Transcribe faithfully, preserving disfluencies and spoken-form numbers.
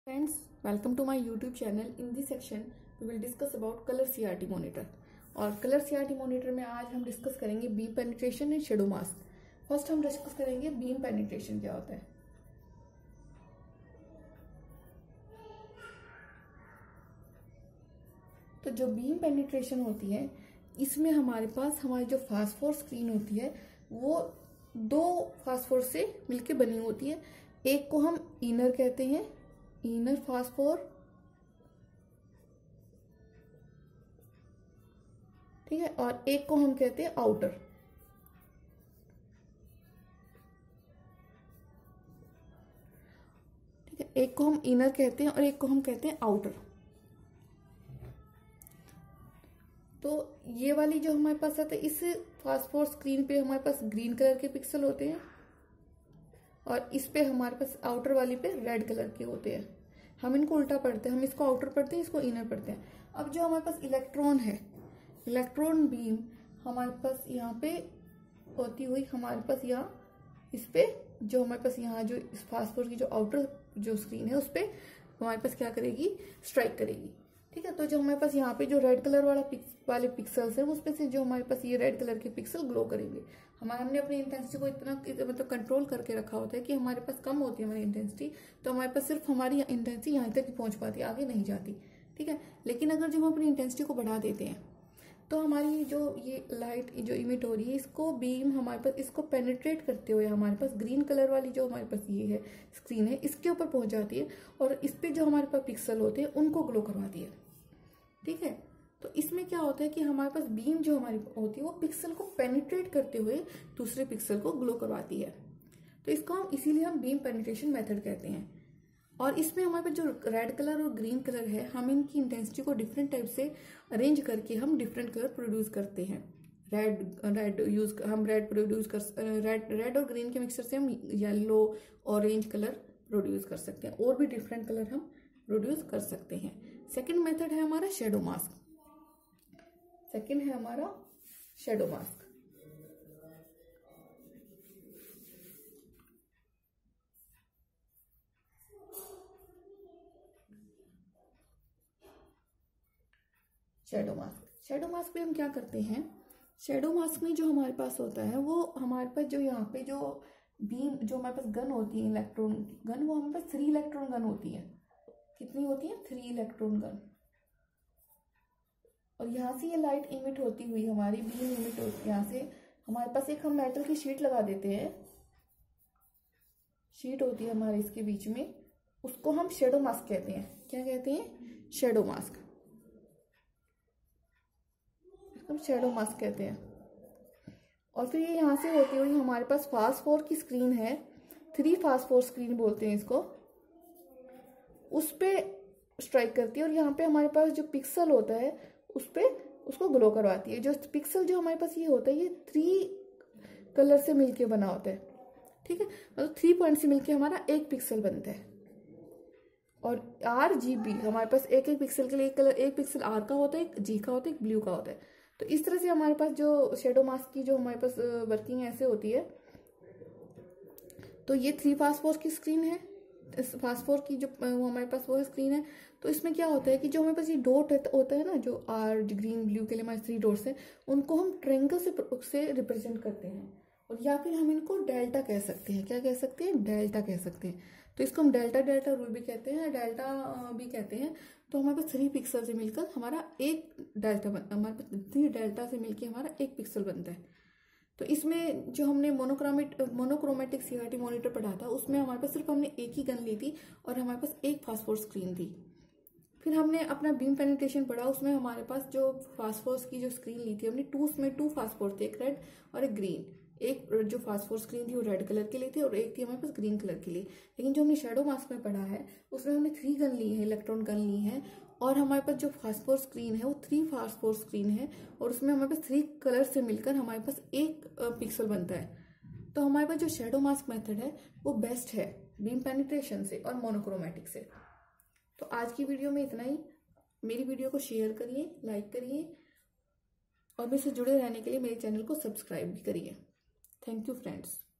Friends, welcome to my YouTube channel. In this section, we will discuss about color C R T monitor. और colour C R T monitor में आज हम discuss करेंगे beam penetration and shadow mask. First हम discuss करेंगे beam penetration क्या होता है. तो जो बीम पेनिट्रेशन होती है, इसमें हमारे पास हमारी जो फास्फोर स्क्रीन होती है वो दो फास्फोर से मिलके बनी होती है. एक को हम इनर कहते हैं, इनर फास्फोर, ठीक है, और एक को हम कहते हैं आउटर. ठीक है, एक को हम इनर कहते हैं और एक को हम कहते हैं आउटर. तो ये वाली जो हमारे पास आता है, इस फास्फोर स्क्रीन पे हमारे पास ग्रीन कलर के पिक्सल होते हैं और इस पे हमारे पास आउटर वाली पे रेड कलर के होते हैं. हम इनको उल्टा पढ़ते हैं, हम इसको आउटर पढ़ते हैं, इसको इनर पढ़ते हैं. अब जो हमारे पास इलेक्ट्रॉन है, इलेक्ट्रॉन बीम हमारे पास यहाँ पे होती हुई हमारे पास यहाँ इस पे जो हमारे पास यहाँ जो इस फास्फोर की जो आउटर जो स्क्रीन है उस पे हमारे पास क्या करेगी, स्ट्राइक करेगी. ठीक है, तो जो हमारे पास यहाँ पे जो रेड कलर वाला पिक्स, वाले पिक्सल्स है उसमें से जो हमारे पास ये रेड कलर के पिक्सल ग्लो करेंगे. हमारे हमने अपनी इंटेंसिटी को इतना मतलब कंट्रोल करके रखा होता है कि हमारे पास कम होती है हमारी इंटेंसिटी, तो हमारे पास सिर्फ हमारी इंटेंसिटी यहाँ तक ही पहुंच पाती है, आगे नहीं जाती. ठीक है, लेकिन अगर जो हम अपनी इंटेंसिटी को बढ़ा देते हैं तो हमारी जो ये लाइट जो इमिट हो रही है, इसको बीम हमारे पास इसको पेनिट्रेट करते हुए हमारे पास ग्रीन कलर वाली जो हमारे पास ये है स्क्रीन है, इसके ऊपर पहुंच जाती है और इस पे जो हमारे पास पिक्सल होते हैं उनको ग्लो करवाती है. ठीक है, तो इसमें क्या होता है कि हमारे पास बीम जो हमारी होती है वो पिक्सल को पेनिट्रेट करते हुए दूसरे पिक्सल को ग्लो करवाती है. तो इसको हम इसीलिए हम बीम पेनिट्रेशन मेथड कहते हैं. और इसमें हमारे पास जो रेड कलर और ग्रीन कलर है, हम इनकी इंटेंसिटी को डिफरेंट टाइप से अरेंज करके हम डिफरेंट कलर प्रोड्यूस करते हैं. रेड रेड यूज हम रेड प्रोड्यूस कर रेड रेड और ग्रीन के मिक्सचर से हम येलो ऑरेंज कलर प्रोड्यूस कर सकते हैं, और भी डिफरेंट कलर हम प्रोड्यूस कर सकते हैं. सेकेंड मेथड है हमारा शेडो मास्क. सेकेंड है हमारा shadow mask. Shadow mask shadow mask में हम क्या करते हैं, शेडो मास्क में जो हमारे पास होता है वो हमारे पास जो यहाँ पे जो बीम जो हमारे पास गन होती है, इलेक्ट्रॉन गन, वो हमारे पास थ्री इलेक्ट्रॉन गन होती है. कितनी होती है, थ्री इलेक्ट्रॉन गन. और यहाँ से ये लाइट इमिट होती हुई हमारी बीम इमिट होती है. यहाँ से हमारे पास एक हम मेटल की शीट लगा देते हैं, शीट होती है हमारे इसके बीच में, उसको हम शेडो मास्क कहते हैं. क्या कहते हैं, शेडो मास्क. हम शेडो मास्क कहते हैं. और फिर ये यहाँ से होती हुई हमारे पास फास्फोर की स्क्रीन है, थ्री फास्फोर स्क्रीन बोलते हैं इसको, उस पे स्ट्राइक करती है और यहाँ पे हमारे पास जो पिक्सल होता है उस पे उसको ग्लो करवाती है. जो पिक्सल जो हमारे पास ये होता है ये थ्री कलर से मिलके बना होता है. ठीक है, मतलब थ्री पॉइंट से मिलके हमारा एक पिक्सल बनता है. और आर जी बी हमारे पास एक एक पिक्सल के लिए एक कलर, एक पिक्सल आर का होता है, एक जी का होता है, एक ब्लू का होता है. तो इस तरह से हमारे पास जो शेडो मास्क की जो हमारे पास वर्किंग ऐसे होती है. तो ये थ्री फास्फोर की स्क्रीन है, इस फास्फोर की जो वो हमारे पास वो स्क्रीन है. तो इसमें क्या होता है कि जो हमारे पास ये डॉट होता है ना, जो आर ग्रीन ब्लू के लिए हमारे थ्री डॉट्स हैं, उनको हम ट्रायंगल से से रिप्रेजेंट करते हैं. और या फिर हम इनको डेल्टा कह सकते हैं. क्या कह सकते हैं, डेल्टा कह सकते हैं. तो इसको हम डेल्टा डेल्टा रूल भी कहते हैं, डेल्टा भी कहते हैं. तो हमारे पास थ्री पिक्सल से मिलकर हमारा एक डेल्टा बन हमारे पास थ्री डेल्टा से मिलकर हमारा एक पिक्सल बनता है. तो इसमें जो हमने मोनोक्रोमेट मोनोक्रोमेटिक सीआरटी मॉनिटर पढ़ा था, उसमें हमारे पास सिर्फ हमने एक ही गन ली थी और हमारे पास एक फास्फोर स्क्रीन थी. फिर हमने अपना बीम पेनिट्रेशन पढ़ा, उसमें हमारे पास जो फास्फोर्स की जो स्क्रीन ली थी हमने टू, उसमें टू फास्फोर थे, एक रेड और एक ग्रीन. एक जो फास्फोर स्क्रीन थी वो रेड कलर के लिए थी और एक थी हमारे पास ग्रीन कलर के लिए. लेकिन जो हमने शेडो मास्क में पढ़ा है उसमें हमने थ्री गन ली है, इलेक्ट्रॉन गन ली है, और हमारे पास जो फास्फोर स्क्रीन है वो थ्री फास्फोर स्क्रीन है और उसमें हमारे पास थ्री कलर से मिलकर हमारे पास एक पिक्सल बनता है. तो हमारे पास जो शेडो मास्क मेथड है वो बेस्ट है बीम पेनिट्रेशन से और मोनोक्रोमेटिक से. तो आज की वीडियो में इतना ही. मेरी वीडियो को शेयर करिए, लाइक करिए और मेरे से जुड़े रहने के लिए मेरे चैनल को सब्सक्राइब भी करिए. Thank you friends.